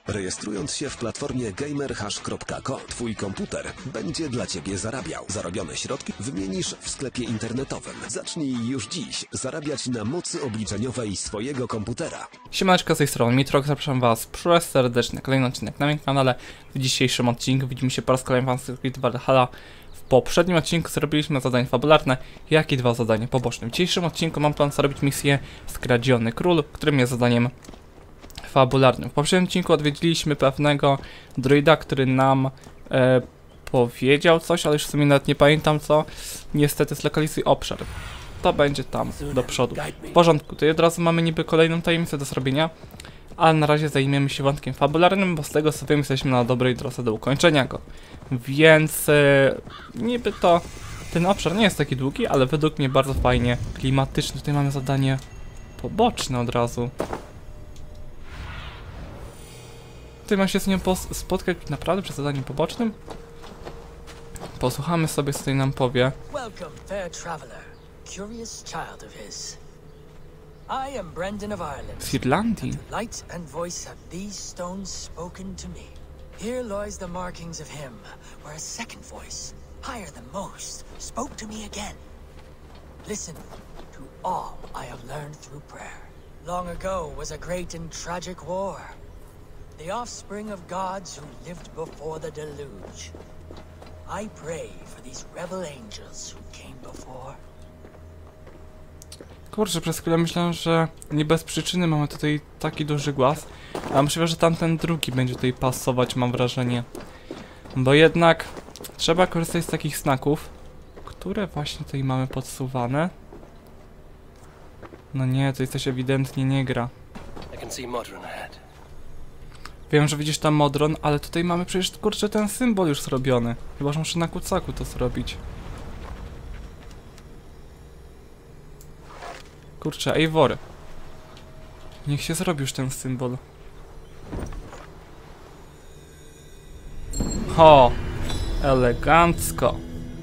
Rejestrując się w platformie gamerhash.com, twój komputer będzie dla ciebie zarabiał. Zarobione środki wymienisz w sklepie internetowym. Zacznij już dziś zarabiać na mocy obliczeniowej swojego komputera. Siemaneczko, z tej strony Mitrok, zapraszam was serdecznie na kolejny odcinek na moim kanale. W dzisiejszym odcinku widzimy się po raz kolejny w Assassin's Creed Valhalla. W poprzednim odcinku zrobiliśmy zadanie fabularne, jak i 2 zadania poboczne. W dzisiejszym odcinku mam plan zrobić misję Skradziony Król, którym jest zadaniem fabularnym. W poprzednim odcinku odwiedziliśmy pewnego druida, który nam powiedział coś, ale już w sumie nawet nie pamiętam co. Niestety zlokalizuj obszar. To będzie tam, do przodu. W porządku, tutaj od razu mamy niby kolejną tajemnicę do zrobienia, ale na razie zajmiemy się wątkiem fabularnym, bo z tego co wiem jesteśmy na dobrej drodze do ukończenia go. Więc niby to ten obszar nie jest taki długi, ale według mnie bardzo fajnie klimatyczny. Tutaj mamy zadanie poboczne od razu. Tutaj mam się z nią spotkać naprawdę przy zadaniu pobocznym. Posłuchamy sobie, co tutaj nam powie. Welcome, fair traveler, curious child of his. I am Brendan of Ireland. Z Irlandii. Light and voice have these stones spoken to me. Here lies the markings of him, where a second voice, higher than most, spoke to me again. Listen to all I have learned through prayer. Long ago was a great and tragic war. The offspring of gods who lived before the deluge. I pray for these rebel angels who came before. Kurczę, przez chwilę myślałem, że nie bez przyczyny mamy tutaj taki duży głaz, a myślę, że tamten drugi będzie tutaj pasować, mam wrażenie. Bo jednak trzeba korzystać z takich snaków, które właśnie tutaj mamy podsuwane. No nie, tutaj coś ewidentnie nie gra. Wiem, że widzisz tam modron, ale tutaj mamy przecież, kurczę, ten symbol już zrobiony. Chyba, że muszę na kucaku to zrobić. Kurczę, Eivor. Niech się zrobi już ten symbol. Ho! Elegancko.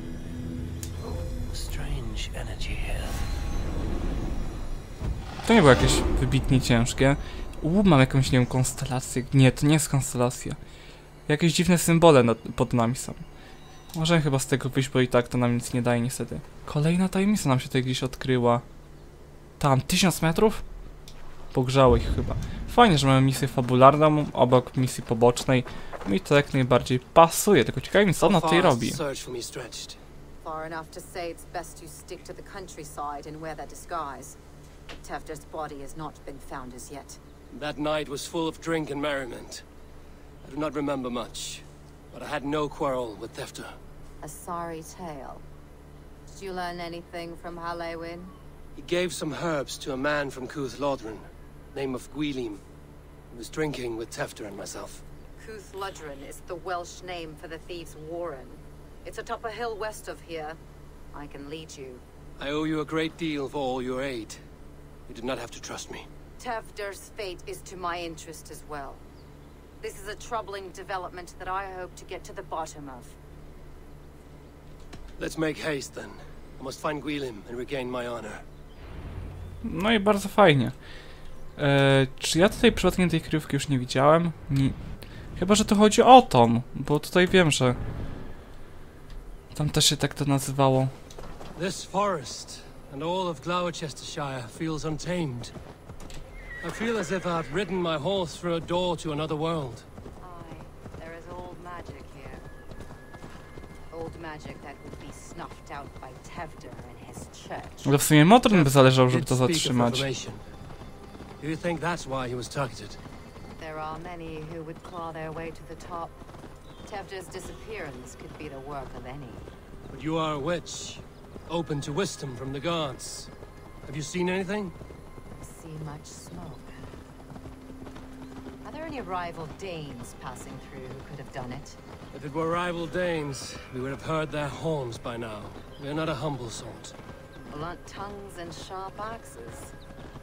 To nie było jakieś wybitnie ciężkie. Mam jakąś, nie wiem, konstelację. Nie, to nie jest konstelacja. Jakieś dziwne symbole pod nami są. Możemy chyba z tego wyjść, bo i tak to nam nic nie daje niestety. Kolejna tajemnica nam się tutaj gdzieś odkryła. Tam, 1000 metrów? Pogrzało ich chyba. Fajnie, że mamy misję fabularną obok misji pobocznej. Mi to jak najbardziej pasuje, tylko ciekawi mi, co ona tutaj robi. Far enough to say it's best you stick to the countryside and wear that disguise. Tefter's body has not been found as yet. That night was full of drink and merriment. I do not remember much, but I had no quarrel with Tefter. A sorry tale. Did you learn anything from Halewin? He gave some herbs to a man from Cuth Lodren, name of Gwylim. He was drinking with Tefter and myself. Cuth Lodren is the Welsh name for the thieves' warren. It's atop a hill west of here. I can lead you. I owe you a great deal for all your aid. You did not have to trust me. Tefter's fate is to my interest as well. This is a troubling development that I hope to get to the bottom of. Let's make haste then. I must find Gwylim and regain my honor. No i bardzo fajnie. Czy ja tutaj przypadkiem tej kryjówki już nie widziałem? Nie. Chyba, że to chodzi o Tom, bo tutaj wiem, że tam też się tak to nazywało. This forest and all of Gloucestershire feels untamed. I feel as if I've ridden my horse through a door to another world. Aye, there is old magic here. Old magic that would be snuffed out by Tefter and his church. Ale w sumie Motron by zależał, żeby to Did speak of zatrzymać. reformation. Do you think that's why he was targeted? There are many who would claw their way to the top. Tefter's disappearance could be the work of any. But you are a witch, open to wisdom from the gods. Have you seen anything? See much smoke. Are there any rival Danes passing through who could have done it? If it were rival Danes, we would have heard their horns by now. We are not a humble sort. Blunt tongues and sharp axes.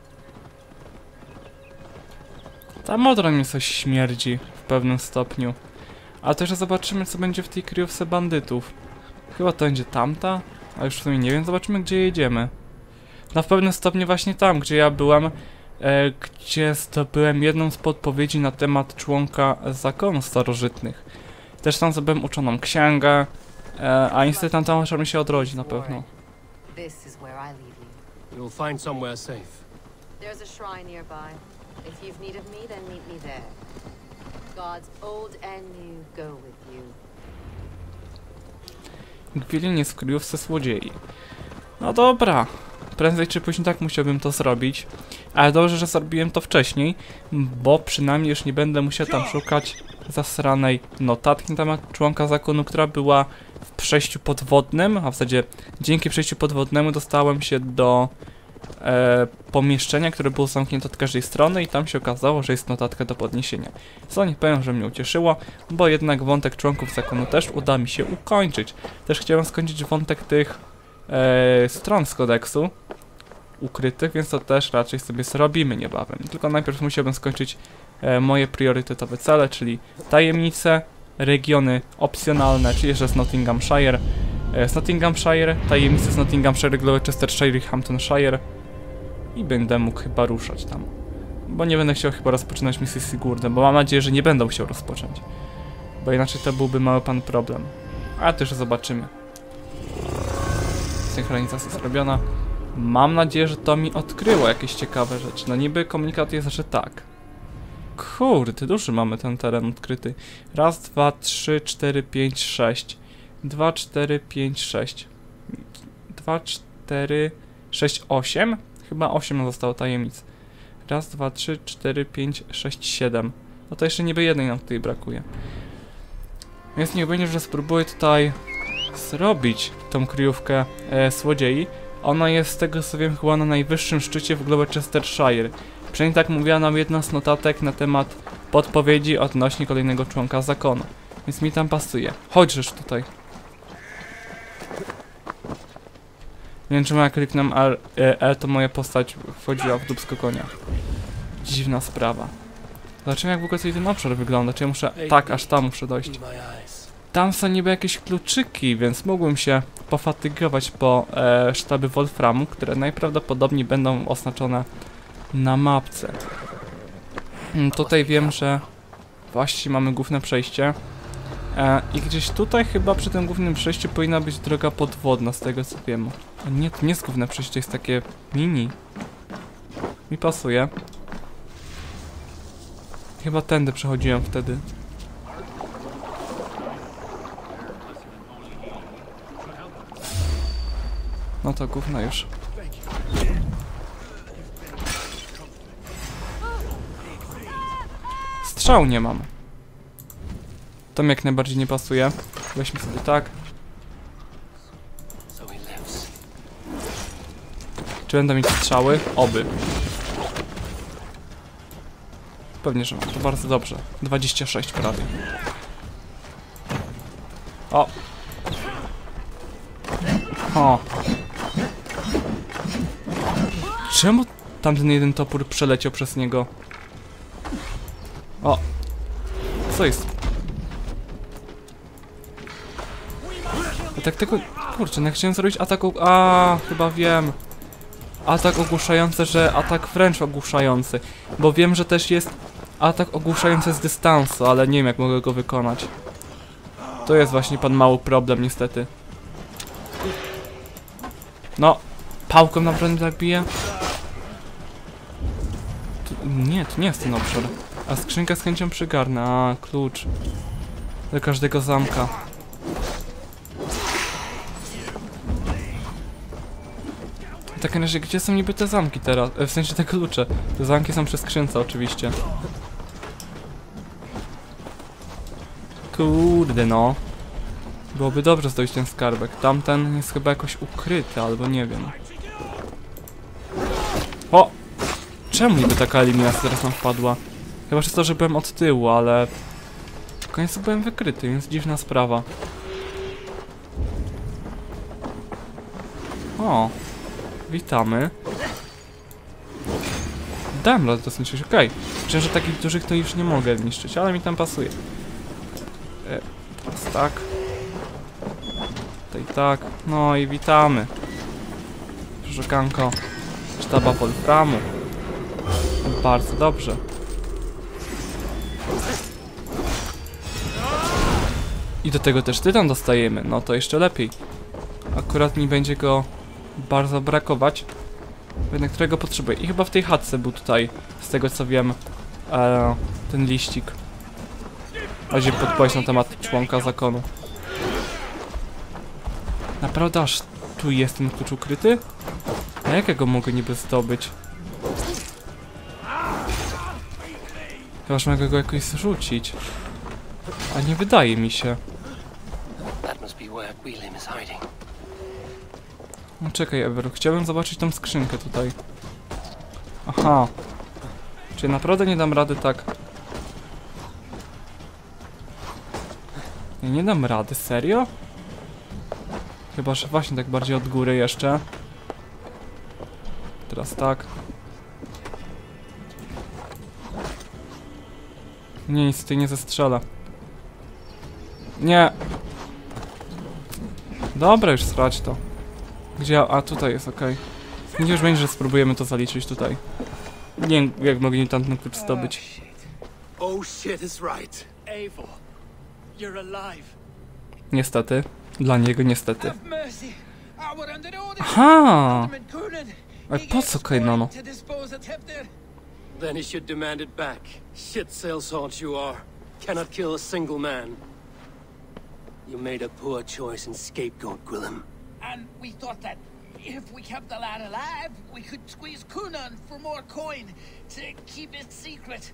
Ta Modron mi coś śmierdzi w pewnym stopniu. Ale też zobaczymy, co będzie w tej kryjówce bandytów. Chyba to będzie tamta, a już w sumie nie wiem, zobaczymy, gdzie jedziemy. No w pewnym stopniu właśnie tam, gdzie ja byłem gdzie zdobyłem jedną z podpowiedzi na temat członka zakonu starożytnych. Też tam zdobyłem uczoną księgę, a niestety tam mi się odrodzi na pewno. This is where I leave you. You'll find somewhere safe. There's a shrine nearby. If you've need of me, then meet me there. Gods old and new go with you. Gwilin jest w kryjówce złodziei. No dobra. Prędzej czy później tak musiałbym to zrobić. Ale dobrze, że zrobiłem to wcześniej, bo przynajmniej już nie będę musiał tam szukać zasranej notatki na temat członka zakonu, która była w przejściu podwodnym, a w zasadzie dzięki przejściu podwodnemu dostałem się do pomieszczenia, które było zamknięte od każdej strony i tam się okazało, że jest notatka do podniesienia. Co nie powiem, że mnie ucieszyło, bo jednak wątek członków zakonu też uda mi się ukończyć. Też chciałem skończyć wątek tych stron z kodeksu ukrytych, więc to też raczej sobie zrobimy niebawem. Tylko najpierw musiałbym skończyć moje priorytetowe cele, czyli tajemnice, regiony opcjonalne, czyli jeszcze z Nottinghamshire, tajemnice z Nottinghamshire, Gloucestershire i Hamptonshire i będę mógł chyba ruszać tam. Bo nie będę chciał chyba rozpoczynać misji z Sigurdem, bo mam nadzieję, że nie będę musiał rozpocząć. Bo inaczej to byłby mały pan problem. A też zobaczymy. Synchronizacja zrobiona. Mam nadzieję, że to mi odkryło jakieś ciekawe rzeczy. No niby komunikat jest, że tak. Kurde, duży mamy ten teren odkryty. Raz, dwa, 3, 4, 5, 6. 2, 4, 5, 6. 2, 4, 6, 8? Chyba 8 zostało tajemnic. Raz, 2, 3, 4, 5, 6, 7. No to jeszcze niby jednej nam tutaj brakuje. Więc niech będzie, że spróbuję tutaj zrobić tą kryjówkę złodziei. Ona jest z tego co wiem chyba na najwyższym szczycie w Gloucestershire. Przynajmniej tak mówiła nam jedna z notatek na temat podpowiedzi odnośnie kolejnego członka zakonu. Więc mi tam pasuje. Chodźżesz tutaj. Nie wiem, czemu jak kliknę L, to moja postać wchodziła w dupsko konia. Dziwna sprawa. Zobaczymy jak w ogóle ten obszar wygląda. Czy ja muszę... Tak, aż tam muszę dojść. Tam są niby jakieś kluczyki, więc mógłbym się pofatygować po sztaby Wolframu, które najprawdopodobniej będą oznaczone na mapce. Tutaj wiem, że właśnie mamy główne przejście. I gdzieś tutaj chyba przy tym głównym przejściu powinna być droga podwodna, z tego co wiem. A nie, to nie jest główne przejście, jest takie mini. Mi pasuje. Chyba tędy przechodziłem wtedy. No to gówno już. Strzału nie mam. To mi jak najbardziej nie pasuje. Weźmy sobie tak. Czy będę mieć strzały? Oby. Pewnie, że mam. To bardzo dobrze. 26 prawie. O! O! Czemu tamten jeden topór przeleciał przez niego? O! Co jest? Ja tak tego... Kurczę, no chciałem zrobić atak... chyba wiem. Atak ogłuszający, że atak wręcz ogłuszający. Bo wiem, że też jest atak ogłuszający z dystansu, ale nie wiem jak mogę go wykonać. To jest właśnie pan mały problem niestety. No, pałką na broń tak bije? Nie, to nie jest ten obszar. A skrzynkę z chęcią przygarnę. A, klucz. Do każdego zamka. W takim razie, gdzie są niby te zamki teraz? W sensie te klucze. Te zamki są przy skrzynce oczywiście. Kurde no. Byłoby dobrze zdobyć ten skarbek. Tamten jest chyba jakoś ukryty, albo nie wiem. O! Czemu niby taka eliminacja teraz nam wpadła? Chyba przez to, że byłem od tyłu, ale... w końcu byłem wykryty, więc dziwna sprawa. O! Witamy. Dałem radę to zniszczyć, okej. Myślę, że takich dużych to już nie mogę niszczyć, ale mi tam pasuje. Teraz tak. Tutaj tak. No i witamy. Przeszukanko sztaba Wolframu. Bardzo dobrze. I do tego też tytan dostajemy, no to jeszcze lepiej. Akurat mi będzie go bardzo brakować, na którego potrzebuję. I chyba w tej chatce był tutaj, z tego co wiem, ten liścik. Razie podpowiedź na temat członka zakonu. Naprawdę aż tu jest ten klucz ukryty? A jak ja go mogę niby zdobyć? Chyba, że mogę go jakoś zrzucić. A nie wydaje mi się. No czekaj, Ever, chciałbym zobaczyć tą skrzynkę tutaj. Aha. Czy naprawdę nie dam rady tak? Ja nie dam rady, serio? Chyba, że właśnie tak bardziej od góry jeszcze. Teraz tak. Nie, nic tutaj nie zestrzela. Nie. Dobra, już srać to. Gdzie? A, tutaj jest, okej. Niech już będzie, że spróbujemy to zaliczyć tutaj. Nie wiem, jak mogli tamten klucz zdobyć. Oh shit is right. Eivor, you're alive. Niestety. Dla niego niestety. Have mercy. I were under orders. Aha! Alderman Coonan. Ale po co Kainano? To dispose of Tefnir. Then he should demand it back. Shit sailsalt you are. Cannot kill a single man. You made a poor choice in scapegoat, Gwillem. And we thought that if we kept the lad alive, we could squeeze Coonan for more coin to keep it secret.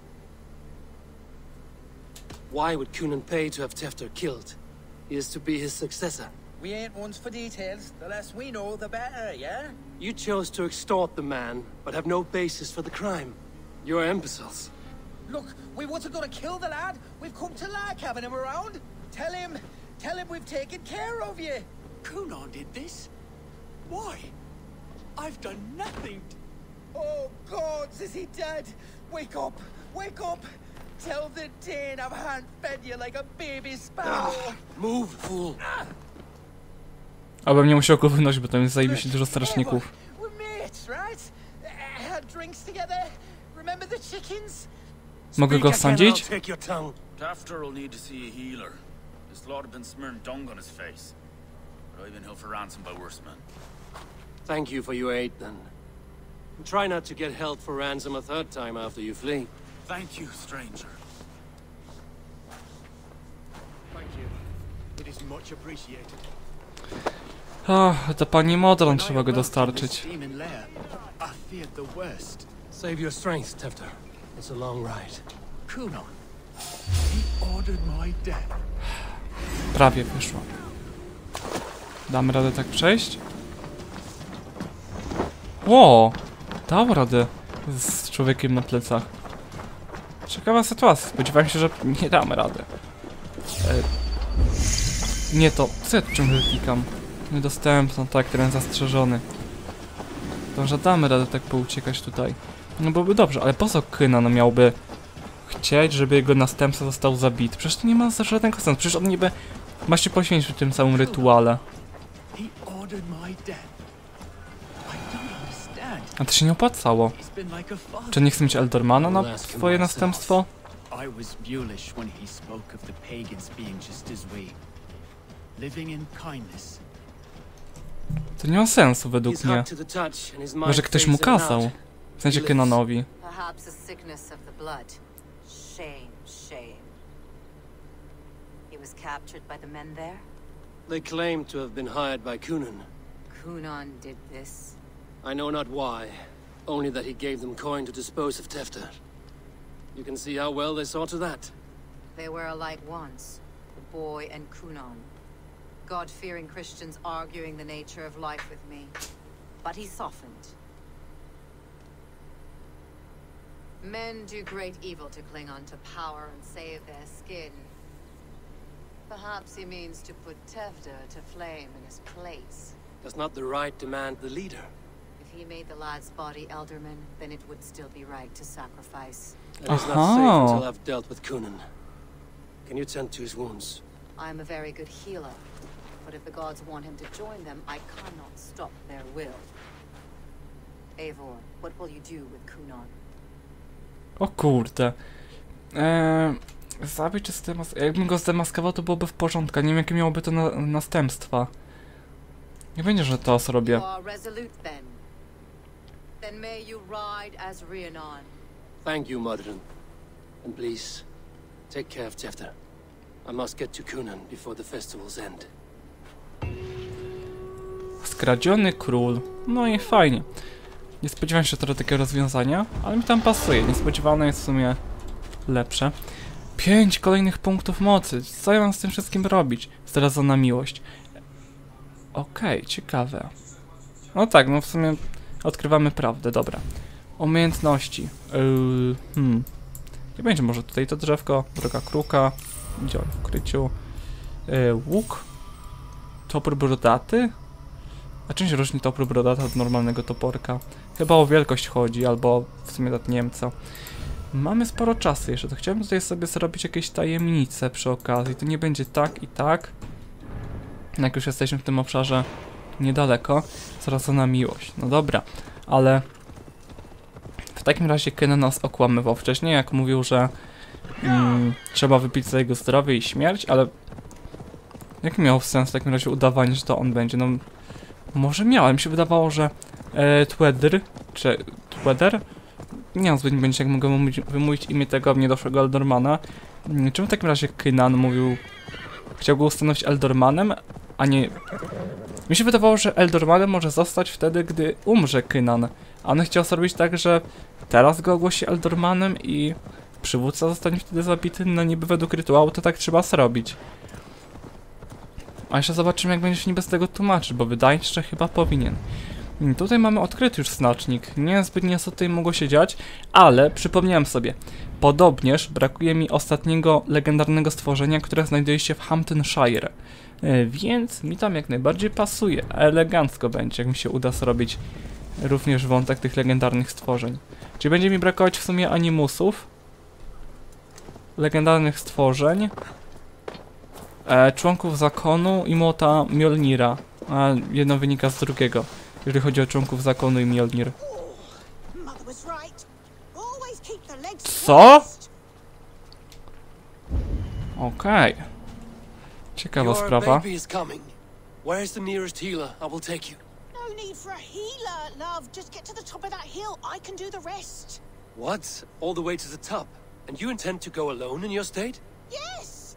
Why would Coonan pay to have Tefter killed? He is to be his successor. We ain't ones for details. The less we know, the better, yeah? You chose to extort the man, but have no basis for the crime. You're imbeciles. Look, we wasn't gonna kill the lad. We've come to like having him around. Tell him we've taken care of you. Coonan did this? Why? I've done nothing. Oh, gods, is he dead? Wake up! Wake up! Tell the Dane I've hand-fed you like a baby sparrow. Move, fool. Abym nie musiał go wynosić, bo tam jest zajebiście dużo strażników. We're mates, right? Had drinks together. Remember the chickens? Mogę go Speak again, osądzić? I'll take your tongue. Tafter will need to see a healer. His lord have been smearing dung on his face. But I've been held for ransom by worse men. Thank you for your aid, then. Try not to get held for ransom a third time after you flee. Thank you, stranger. Thank you. It is much appreciated. Ach, to pani Modron trzeba go dostarczyć. Demon lair. I feared the worst. Save your strength, Tefter. It's a long ride. Coonan. He ordered my death. Prawie wyszło. Damy radę tak przejść? Ło! Dał radę z człowiekiem na plecach. Ciekawa sytuacja. Spodziewałem się, że nie damy rady. Nie to. Co ja tu ciągle klikam? Niedostępno, tak, teren zastrzeżony. To, że damy radę tak pouciekać tutaj. No byłoby dobrze, ale po co Kynan miałby chcieć, żeby jego następca został zabity? Przecież to nie ma żadnego sensu. Przecież on niby ma się poświęcić w tym samym rytuale. He ordered my death. I don't understand. A to się nie opłacało. He's been like a father. Czy nie chce mieć Eldormana na swoje następstwo? I was mulish when he spoke of the pagans being just as we. Living in kindness. To nie ma sensu według He's mnie. hot to the touch, and his mind Może ktoś mu fades in and kazał. out. W sensie Kynanowi. Perhaps a sickness of the blood. Shame, shame. He was captured by the men there? They claim to have been hired by Coonan. Coonan did this. I know not why, only that he gave them coin to dispose of Tefter. You can see how well they saw to that. They were alike once, the boy and Coonan. God-fearing Christians arguing the nature of life with me. But he softened. Men do great evil to cling on to power and save their skin. Perhaps he means to put Tefter to flame in his place. Does not the right demand the leader? If he made the lad's body Elderman, then it would still be right to sacrifice. It is not Aha. safe until I've dealt with Coonan. Can you tend to his wounds? I am a very good healer, but if the gods want him to join them, I cannot stop their will. Eivor, what will you do with Coonan? O kurde. Zabić czy zdemaskować? Jakbym go zdemaskował, to byłoby w porządku. Nie wiem, jakie miałoby to następstwa. Nie będzie, że to zrobię. You are resolute then. Then may you ride as Rhiannon. Thank you, Modron. And please, take care of Jefter. I must get to Cunan before the festival's end. Skradziony król. No i fajnie. Nie spodziewałem się trochę takiego rozwiązania, ale mi tam pasuje. Niespodziewane jest w sumie lepsze. 5 kolejnych punktów mocy. Co ja mam z tym wszystkim robić? Zdradzona miłość. Okej, ciekawe. No tak, no w sumie odkrywamy prawdę, dobra. Umiejętności. Nie będzie może tutaj to drzewko, droga kruka. Dział w ukryciu. Łuk. Topór brodaty? A czym się różni topór brodaty od normalnego toporka? Chyba o wielkość chodzi, albo w sumie nawet nie wiem co. Mamy sporo czasu jeszcze, to chciałbym tutaj sobie zrobić jakieś tajemnice przy okazji. To nie będzie tak i tak. Jak już jesteśmy w tym obszarze niedaleko. Zdradzona miłość. No dobra, ale w takim razie Kenan nas okłamywał wcześniej, jak mówił, że trzeba wypić za jego zdrowie i śmierć, ale jaki miał sens w takim razie udawanie, że to on będzie? No może miałem, mi się wydawało, że Tweder? Nie mam zbyt będzie, jak mogę wymówić imię tego niedoszłego Eldormana. Czemu w takim razie Kenan mówił, chciał go ustanowić Eldormanem, a nie... Mi się wydawało, że Eldormanem może zostać wtedy, gdy umrze Kenan. A on chciał zrobić tak, że teraz go ogłosi Eldormanem i przywódca zostanie wtedy zabity, no niby według rytuału to tak trzeba zrobić. A jeszcze zobaczymy, jak będzie się niby z tego tłumaczyć, bo wydaje się, że chyba powinien. Tutaj mamy odkryty już znacznik. Nie zbytnio co tutaj mogło się dziać, ale przypomniałem sobie. Podobnież brakuje mi ostatniego legendarnego stworzenia, które znajduje się w Hamptonshire. Więc mi tam jak najbardziej pasuje. Elegancko będzie, jak mi się uda zrobić również wątek tych legendarnych stworzeń. Czyli będzie mi brakować w sumie animusów, legendarnych stworzeń, członków zakonu i młota Mjolnira. A jedno wynika z drugiego, jeżeli chodzi o członków zakonu i Mjolnir. Co? Okej. Ciekawa sprawa. Where's the nearest healer? I will take you. No need for a healer, love. Just get to the top of that hill. I can do the rest. What? All the way to the top? And you intend to go alone in your state? Yes!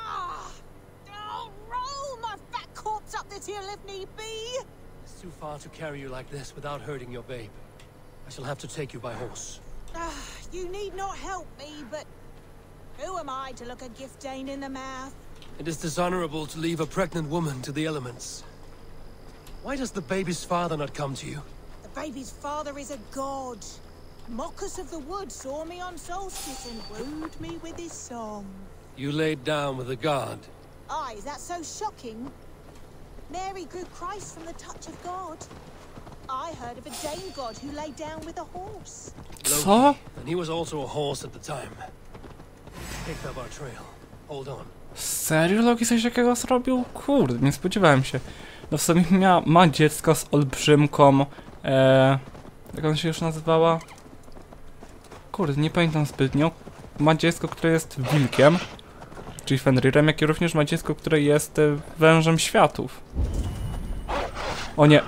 Roll my fat corpse up this hill if need be. It's too far to carry you like this without hurting your babe. I shall have to take you by horse. You need not help me, but who am I to look a gift Dane in the mouth? It is dishonorable to leave a pregnant woman to the elements. Why does the baby's father not come to you? The baby's father is a god. Mockers of the wood saw me on solstice and wooed me with his song. You laid down with a god. Aye, is that so shocking? Mary grew Christ from the touch of God. I heard of a Dane god who lay down with a horse. Co? And he was also a horse at the time. Picked up our trail. Hold on. Serio Loki coś takiego zrobił? Kurde, nie spodziewałem się. No w sumie ma dziecko z olbrzymką, jak ona się już nazywała? Kurde, nie pamiętam zbytnio. Ma dziecko, które jest wilkiem, czyli Fenrirem, jak i również ma dziecko, które jest wężem światów. O nie.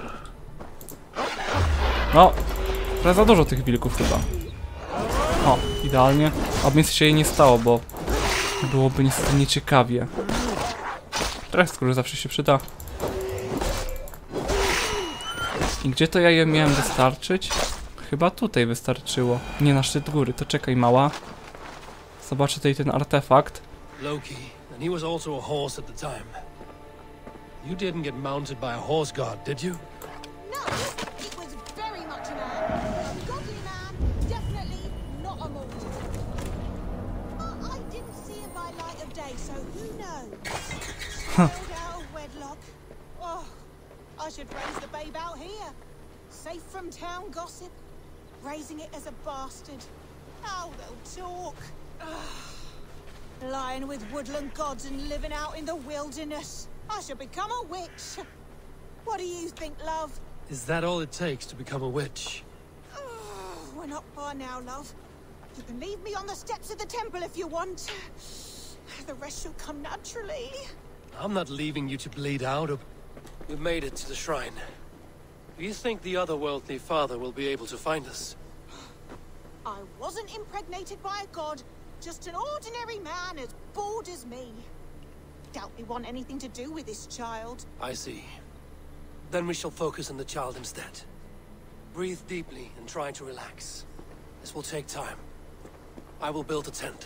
No, trochę za dużo tych wilków chyba. O, idealnie. Aby nic się jej nie stało, bo byłoby niestety nieciekawie. Teraz skóry zawsze się przyda. I gdzie to ja je miałem dostarczyć? Chyba tutaj wystarczyło. Nie na szczyt góry, to czekaj mała. Zobaczę tutaj ten artefakt. Loki, and he was also a horse at the time. You didn't get mounted by a horse god, did you? No, it was very much a man. A godly man, definitely not a mortal. But I didn't see him by light of day, so who knows? Child out of wedlock. Oh, I should raise the babe out here. Safe from town gossip. Raising it as a bastard. How they'll talk. Lying with woodland gods and living out in the wilderness. I should become a witch. What do you think, love? Is that all it takes to become a witch? We're not far now, love. You can leave me on the steps of the temple if you want. The rest shall come naturally. I'm not leaving you to bleed out. We've made it to the shrine. Do you think the otherworldly father will be able to find us? I wasn't impregnated by a god, just an ordinary man as bored as me. Doubt we want anything to do with this child. I see. Then we shall focus on the child instead. Breathe deeply and try to relax. This will take time. I will build a tent.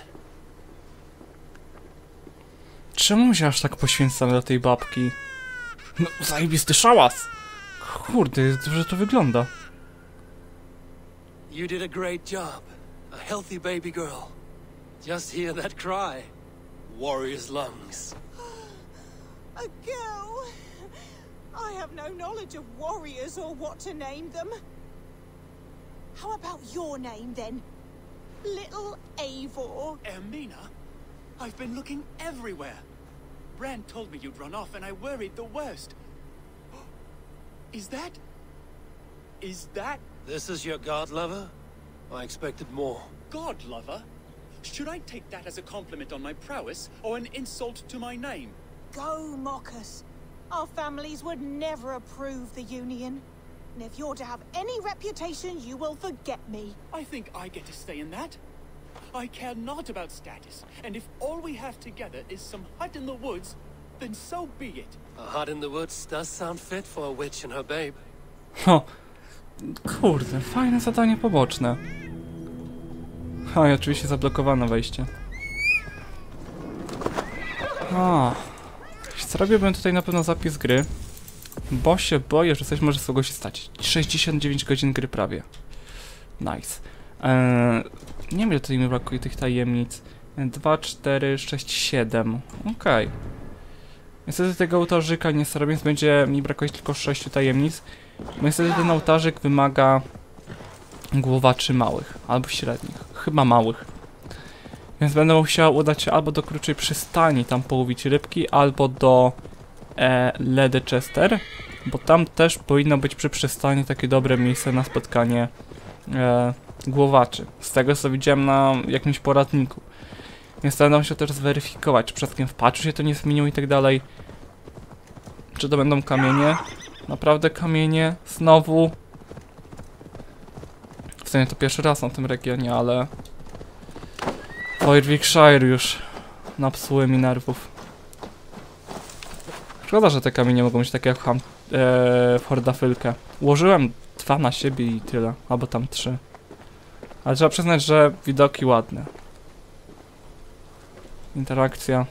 Czemu się aż tak poświęcam dla tej babki? No, zajebisty szałas! Kurde, że to wygląda. You did a great job. A healthy baby girl. Just hear that cry. Warrior's lungs. A girl? I have no knowledge of warriors or what to name them. How about your name then? Little Eivor. Ermina? I've been looking everywhere. Brand told me you'd run off and I worried the worst. Is that... This is your god lover? I expected more. God lover? Should I take that as a compliment on my prowess or an insult to my name? Go mock us. Our families would never approve the union. And if you're to have any reputation, you will forget me. I think I get to stay in that. I care not about status, and if all we have together is some hut in the woods, then so be it. A hut in the woods does sound fit for a witch and her babe. Ho, kurde, fajne zadanie poboczne. Ha, i oczywiście zablokowane wejście. Zrobiłbym tutaj na pewno zapis gry, bo się boję, że coś może z tego się stać. 69 godzin gry prawie. Nice. Nie wiem, ile tutaj mi brakuje tych tajemnic. 2, 4, 6, 7. Okej. Niestety tego ołtarzyka nie zrobię, więc będzie mi brakować tylko 6 tajemnic. Bo niestety ten ołtarzyk wymaga głowaczy małych, albo średnich. Chyba małych. Więc będę musiał udać się albo do krótszej przystani, tam połowić rybki, albo do Lady Chester, bo tam też powinno być przy przystani takie dobre miejsce na spotkanie głowaczy. Z tego, co widziałem na jakimś poradniku. Więc będę musiał też zweryfikować, czy przypadkiem w patchu się to nie zmieniło i tak dalej. Czy to będą kamienie? Naprawdę kamienie? Znowu? W sumie to pierwszy raz na tym regionie, ale... Warwickshire już napsuły mi nerwów. Szkoda, że te kamienie mogą być takie jak w Hordafylkę. Ułożyłem 2 na siebie i tyle, albo tam 3. Ale trzeba przyznać, że widoki ładne. Interakcja.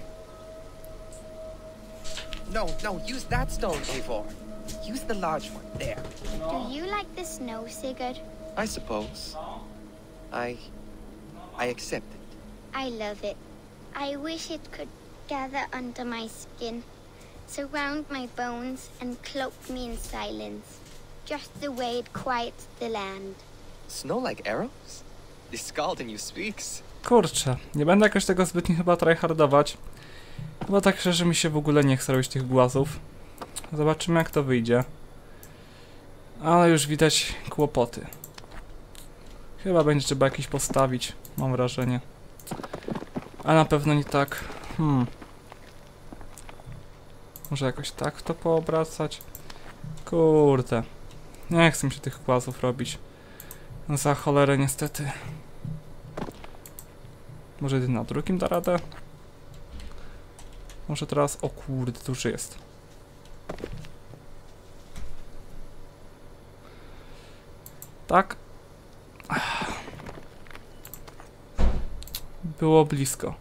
No, use that stone, Eivor. Use the large one, there. Do you like the snow, Sigurd? I suppose. I accept it. I love it. I wish it could gather under my skin, surround my bones, and cloak me in silence, just the way it quiets the land. Snow like arrows? The Skald in you speaks. Kurczę, nie będę jakoś tego zbytnio chyba tryhardować. Chyba tak szczerze mi się w ogóle nie chce robić tych głazów. Zobaczymy, jak to wyjdzie. Ale już widać kłopoty. Chyba będzie trzeba jakiś postawić, mam wrażenie. A na pewno nie tak. Może jakoś tak to poobracać? Kurde. Nie chcę mi się tych głazów robić. Za cholerę niestety. Może jeden na drugim da radę? Może teraz... O kurde, duży jest. Tak? Było blisko.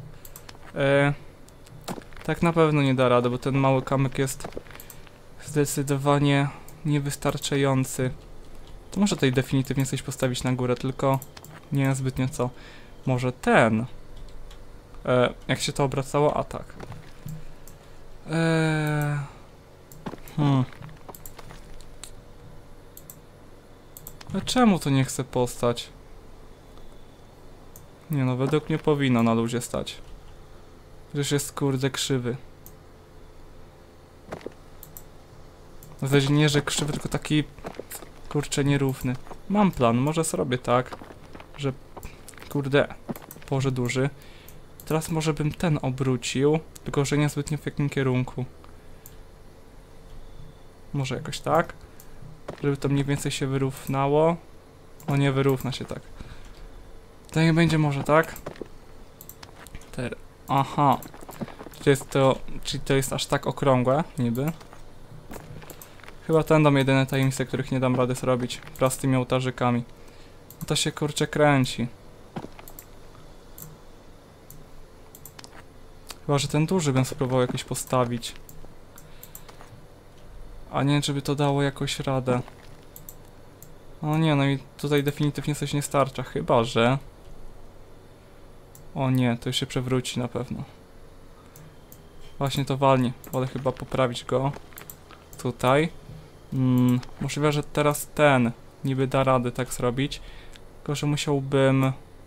Tak na pewno nie da rady, bo ten mały kamyk jest zdecydowanie niewystarczający. To może tutaj definitywnie coś postawić na górę, tylko nie wiem zbytnio co. Może ten. Jak się to obracało? A tak. A czemu to nie chce postać? Nie no, według mnie powinno na luzie stać. Przecież jest kurde krzywy. W zasadzie nie, że krzywy, tylko taki kurczę nierówny. Mam plan, może zrobię tak, że kurde, Boże duży. Teraz może bym ten obrócił, tylko że niezbytnio w jakim kierunku. Może jakoś tak, żeby to mniej więcej się wyrównało. No nie wyrówna się tak. To nie będzie może tak? Aha. Czyli to jest aż tak okrągłe, niby. Chyba ten dom jedyne tajemnice, których nie dam rady zrobić wraz z tymi ołtarzykami. No to się kurczę kręci. Chyba, że ten duży bym spróbował jakoś postawić. A nie, żeby to dało jakoś radę. O nie, no i tutaj definitywnie coś nie starcza, chyba że... O nie, to już się przewróci na pewno. Właśnie to walnie, wolę chyba poprawić go. Tutaj. Możliwe, że teraz ten niby da radę tak zrobić. Tylko, że musiałbym...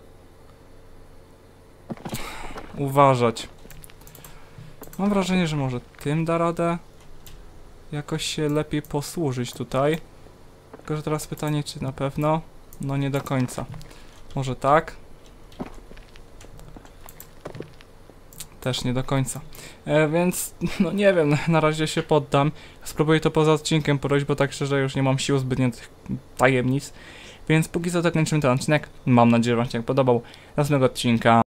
uważać. Mam wrażenie, że może tym da radę jakoś się lepiej posłużyć tutaj. Tylko, że teraz pytanie, czy na pewno? No nie do końca. Może tak? Też nie do końca. Więc, no nie wiem, na razie się poddam. Spróbuję to poza odcinkiem porobić, bo tak szczerze już nie mam sił zbytnio tych tajemnic. Więc póki co zakończymy ten odcinek. Mam nadzieję, że wam się podobał. Następnego odcinka.